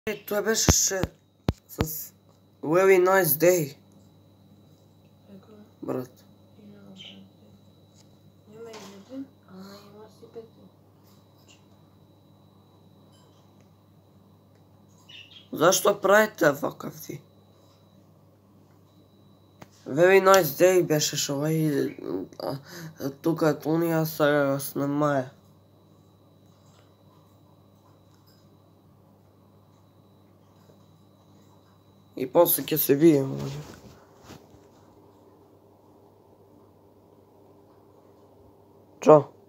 Това беше с Very Nice Day. Брат. Няма и един, ама има си пети. Защо правите вакавти? Very Nice Day беше шо и тук Тония се снимае. И после ќе се видим. Чао.